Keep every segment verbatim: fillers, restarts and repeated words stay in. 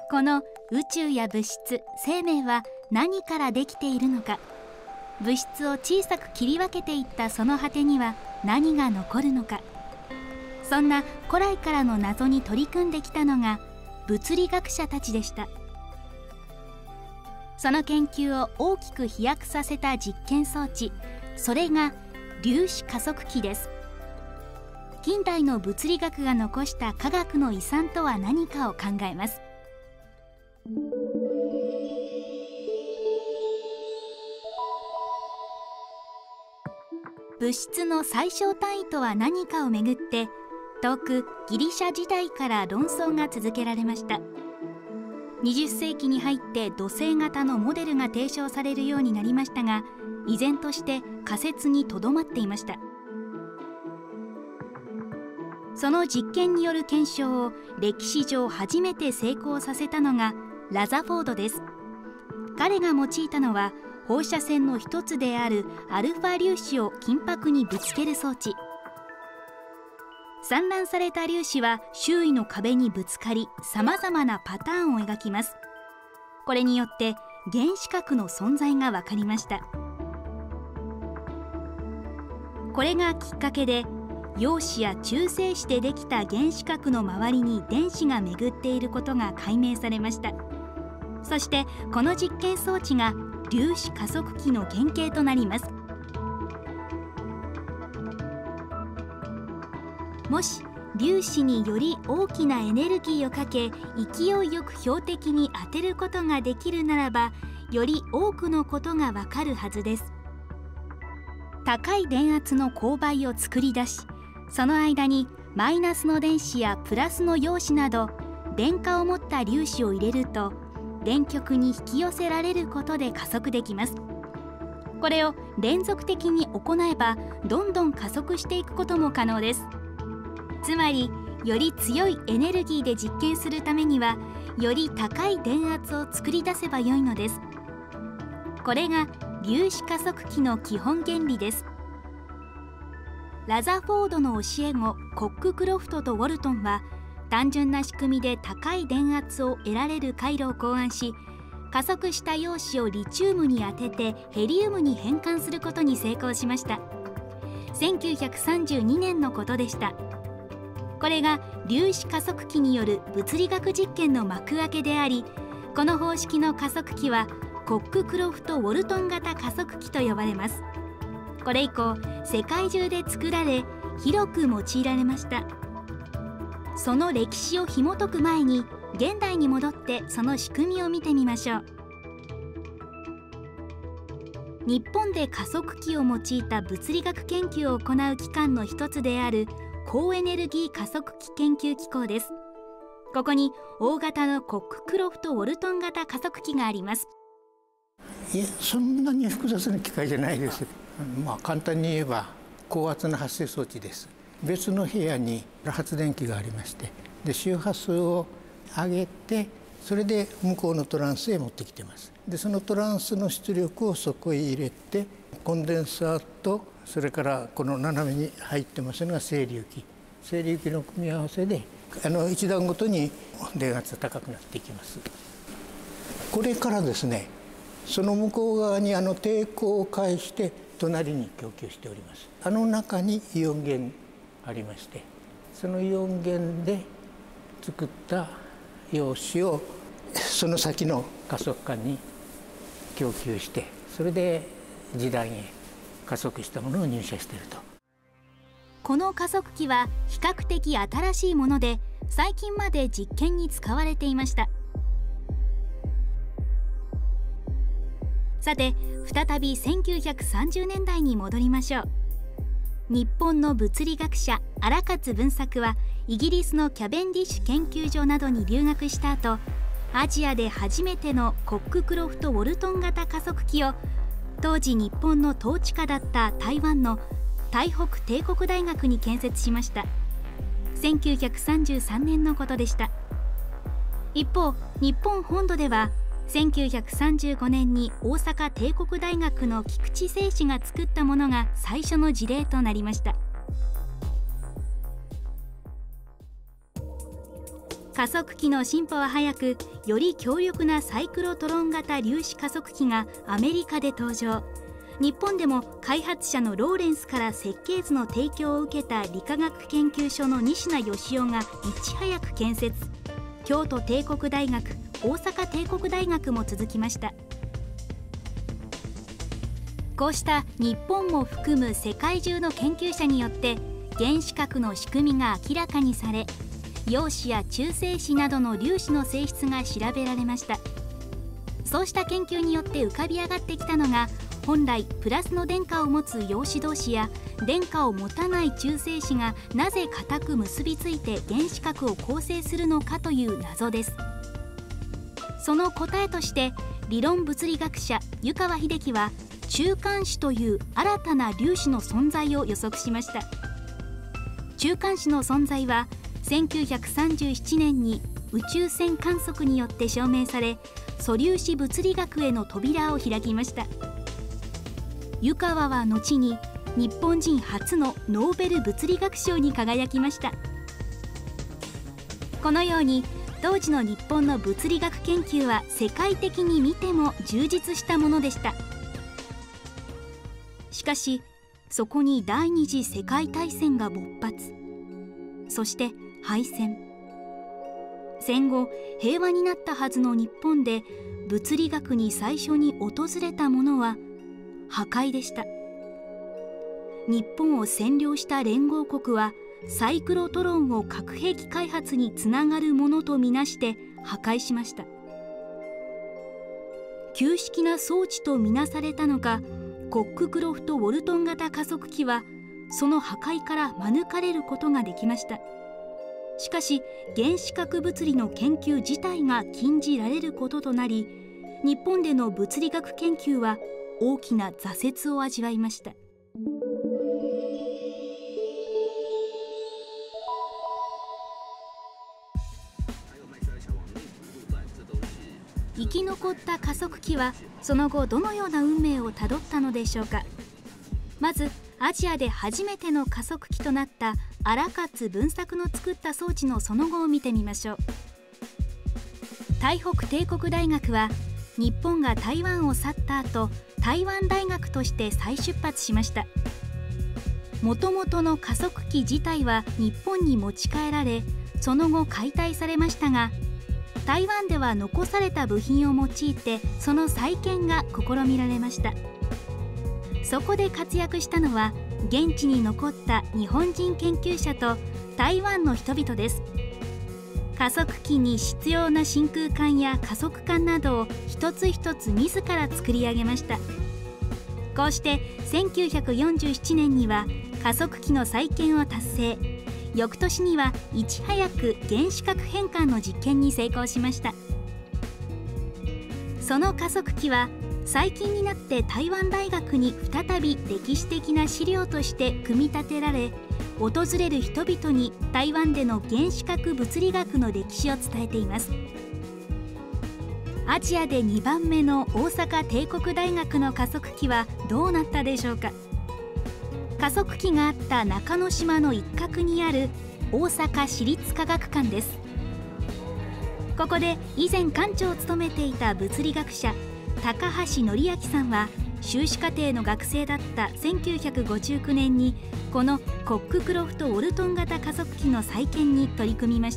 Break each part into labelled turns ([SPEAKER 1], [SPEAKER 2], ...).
[SPEAKER 1] この宇宙や物質、生命は何からできているのか、物質を小さく切り分けていったその果てには何が残るのか、そんな古来からの謎に取り組んできたのが物理学者たちでした。その研究を大きく飛躍させた実験装置、それが粒子加速器です。近代の物理学が残した科学の遺産とは何かを考えます。物質の最小単位とは何かをめぐって、遠くギリシャ時代から論争が続けられました。にじゅっせいきに入って土星型のモデルが提唱されるようになりましたが、依然として仮説にとどまっていました。その実験による検証を歴史上初めて成功させたのがラザフォードです。彼が用いたのは放射線の一つであるアルファ粒子を金箔にぶつける装置。散乱された粒子は周囲の壁にぶつかり、さまざまなパターンを描きます。これによって原子核の存在が分かりました。これがきっかけで、陽子や中性子でできた原子核の周りに電子が巡っていることが解明されました。そしてこの実験装置が粒子加速器の原型となります。もし粒子により大きなエネルギーをかけ、勢いよく標的に当てることができるならば、より多くのことがわかるはずです。高い電圧の勾配を作り出し、その間にマイナスの電子やプラスの陽子など電荷を持った粒子を入れると、電極に引き寄せられることで加速できます。これを連続的に行えば、どんどん加速していくことも可能です。つまり、より強いエネルギーで実験するためには、より高い電圧を作り出せばよいのです。これが粒子加速器の基本原理です。ラザフォードの教え子コッククロフトとウォルトンは、単純な仕組みで高い電圧を得られる回路を考案し、加速した陽子をリチウムに当ててヘリウムに変換することに成功しました。せんきゅうひゃくさんじゅうにねんのことでした。これが粒子加速器による物理学実験の幕開けであり、この方式の加速器はコッククロフト・ウォルトン型加速器と呼ばれます。これ以降、世界中で作られ、広く用いられました。その歴史を紐解く前に、現代に戻ってその仕組みを見てみましょう。日本で加速器を用いた物理学研究を行う機関の一つである高エネルギー加速器研究機構です。ここに大型のコッククロフト・ウォルトン型加速器があります。
[SPEAKER 2] いや、そんなに複雑な機械じゃないです。まあ簡単に言えば高圧の発生装置です。別の部屋に発電機がありまして、で周波数を上げて、それで向こうのトランスへ持ってきてます。でそのトランスの出力をそこへ入れて、コンデンサーとそれからこの斜めに入ってますのが整流器、整流器の組み合わせであの一段ごとに電圧が高くなっていきます。これからですね、その向こう側にあの抵抗を介して隣に供給しております。あの中にイオン源ありまして、そのイオン源で作った陽子をその先の加速管に供給して、それで示談へ加速したものを入射していると。
[SPEAKER 1] この加速器は比較的新しいもので、最近まで実験に使われていました。さて、再びせんきゅうひゃくさんじゅうねんだいに戻りましょう。日本の物理学者荒勝文作は、イギリスのキャベンディッシュ研究所などに留学した後、アジアで初めてのコッククロフト・ウォルトン型加速器を、当時日本の統治下だった台湾の台北帝国大学に建設しました。せんきゅうひゃくさんじゅうさんねんのことでした。一方、日本本土ではせんきゅうひゃくさんじゅうごねんに大阪帝国大学の菊池誠氏が作ったものが最初の事例となりました。 加速器の進歩は早く、より強力なサイクロトロン型粒子加速器がアメリカで登場。日本でも開発者のローレンスから設計図の提供を受けた理化学研究所の西名義雄がいち早く建設。京都帝国大学、大阪帝国大学も続きました。こうした日本も含む世界中の研究者によって原子核の仕組みが明らかにされ、陽子や中性子などの粒子の性質が調べられました。そうした研究によって浮かび上がってきたのが、本来プラスの電荷を持つ陽子同士や電荷を持たない中性子がなぜ固く結びついて原子核を構成するのかという謎です。その答えとして理論物理学者湯川秀樹は中間子という新たな粒子の存在を予測しました。中間子の存在はせんきゅうひゃくさんじゅうななねんに宇宙線観測によって証明され、素粒子物理学への扉を開きました。湯川は後に日本人初のノーベル物理学賞に輝きました。このように当時の日本の物理学研究は世界的に見ても充実したものでした。しかしそこに第二次世界大戦が勃発、そして敗戦。戦後平和になったはずの日本で物理学に最初に訪れたものは破壊でした。日本を占領した連合国はサイクロトロンを核兵器開発につながるものとみなして破壊しました。旧式な装置とみなされたのか、コッククロフト・ウォルトン型加速器はその破壊から免れることができました。しかし原子核物理の研究自体が禁じられることとなり、日本での物理学研究は大きな挫折を味わいました。生き残った加速器はその後どのような運命をたどったのでしょうか。まずアジアで初めての加速器となった荒勝文作の作った装置のその後を見てみましょう。台北帝国大学は日本が台湾を去った後、台湾大学として再出発しました。もともとの加速器自体は日本に持ち帰られ、その後解体されましたが、台湾では残された部品を用いてその再建が試みられました。そこで活躍したのは現地に残った日本人研究者と台湾の人々です。加速器に必要な真空管や加速管などを一つ一つ自ら作り上げました。こうしてせんきゅうひゃくよんじゅうななねんには加速器の再建を達成。翌年にはいち早く原子核変換の実験に成功しました。その加速器は最近になって台湾大学に再び歴史的な資料として組み立てられ、訪れる人々に台湾での原子核物理学の歴史を伝えています。アジアでにばんめの大阪帝国大学の加速器はどうなったでしょうか。加速器があった中之島の一角にある大阪市立科学館です。ここで以前館長を務めていた物理学者高橋則明さんは修士課程の学生だったせんきゅうひゃくごじゅうきゅうねんにこのコッククロフト・ウォルトン型加速器の再建に取り組みました。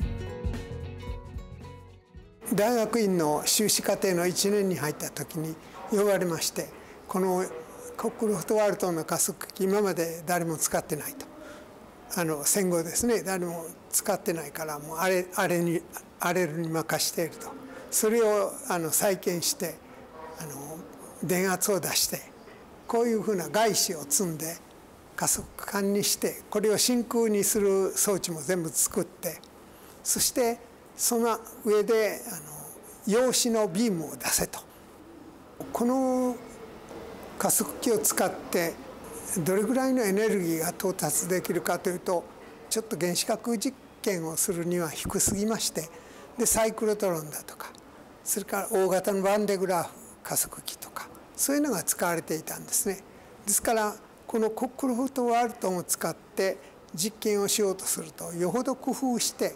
[SPEAKER 3] 大学院の修士課程のいちねんに入った時に呼ばれまして、このコッククロフト・ウォルトンの加速器今まで誰も使ってないと、あの戦後ですね、誰も使ってないからもうあれあれにあれに任していると。それをあの再建してあの電圧を出してこういうふうな外子を積んで加速管にして、これを真空にする装置も全部作って、そしてその上であの陽子のビームを出せと。この加速器を使ってどれぐらいのエネルギーが到達できるかというと、ちょっと原子核実験をするには低すぎまして、でサイクロトロンだとか、それから大型のバンデグラフ加速器とか、そういうのが使われていたんですね。ですからこのコッククロフト・ウォルトンを使って実験をしようとすると、よほど工夫して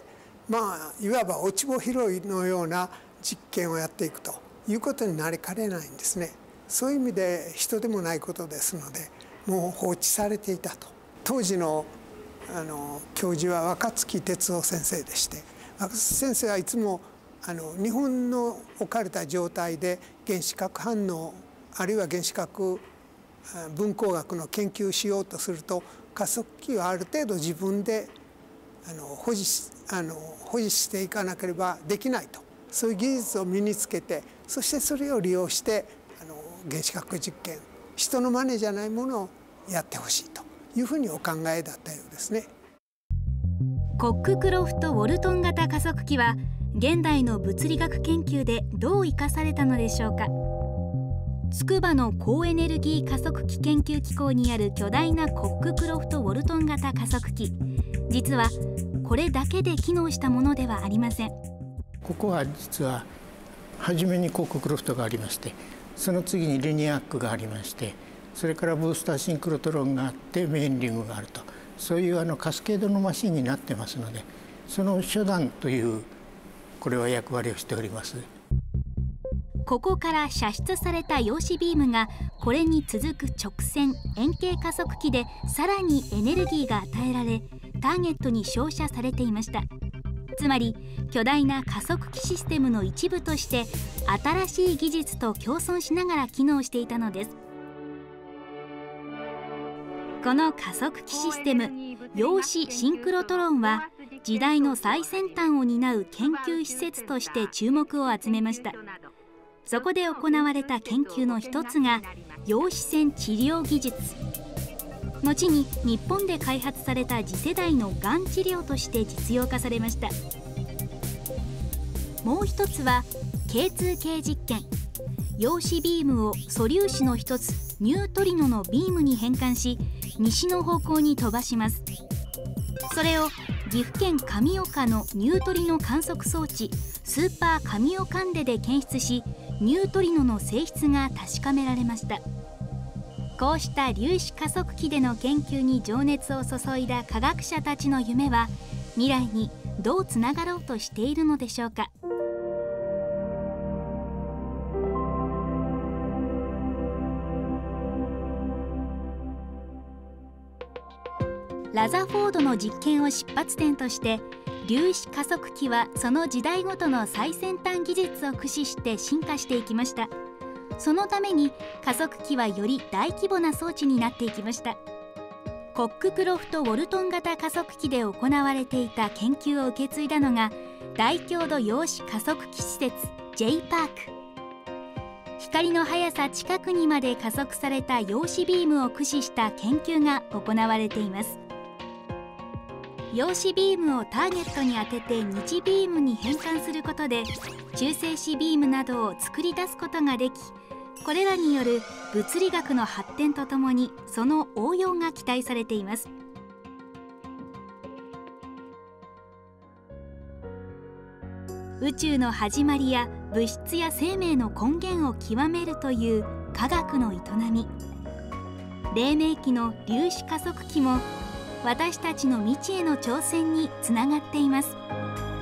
[SPEAKER 3] まあいわば落ち穂拾いのような実験をやっていくということになりかねないんですね。そういう意味で人でもないことですので、もう放置されていたと。当時のあの教授は若槻哲夫先生でして、若槻先生はいつもあの日本の置かれた状態で原子核反応あるいは原子核分光学の研究しようとすると、加速器をある程度自分であの保持しあの保持していかなければできないと、そういう技術を身につけて、そしてそれを利用してあの原子核実験、人の真似じゃないものをやってほしいというふうにお考えだったようですね。
[SPEAKER 1] コッククロフト・ウォルトン型加速器は現代の物理学研究でどう生かされたのでしょうか。筑波の高エネルギー加速器研究機構にある巨大なコッククロフト・ウォルトン型加速器、実はこれだけで機能したものではありません。
[SPEAKER 2] ここは実は初めにコッククロフトがありまして、その次にリニアックがありまして、それからブースターシンクロトロンがあってメインリングがあると、そういうあのカスケードのマシンになってますので、その初段というこれは役割をしております。
[SPEAKER 1] ここから射出された陽子ビームがこれに続く直線円形加速器でさらにエネルギーが与えられ、ターゲットに照射されていました。つまり巨大な加速器システムの一部として新しい技術と共存しながら機能していたのです。この加速器システム陽子シンクロトロンは時代の最先端を担う研究施設として注目を集めました。そこで行われた研究の一つが陽子線治療技術、後に日本で開発された次世代のがん治療として実用化されました。もう一つは ケーツー 系実験。陽子ビームを素粒子の一つニュートリノのビームに変換し、西の方向に飛ばします。それを岐阜県神岡のニュートリノ観測装置スーパー神岡カンデで検出し、ニュートリノの性質が確かめられました。こうした粒子加速器での研究に情熱を注いだ科学者たちの夢は未来にどうつながろうとしているのでしょうか。ラザフォードの実験を出発点として粒子加速器はその時代ごとの最先端技術を駆使して進化していきました。そのために加速器はより大規模な装置になっていきました。コッククロフト・ウォルトン型加速器で行われていた研究を受け継いだのが大強度陽子加速器施設 ジェイパーク。光の速さ近くにまで加速された陽子ビームを駆使した研究が行われています。陽子ビームをターゲットに当てて日ビームに変換することで中性子ビームなどを作り出すことができ、これらによる物理学の発展とともにその応用が期待されています。宇宙の始まりや物質や生命の根源を極めるという科学の営み、黎明期の粒子加速器も私たちの未知への挑戦につながっています。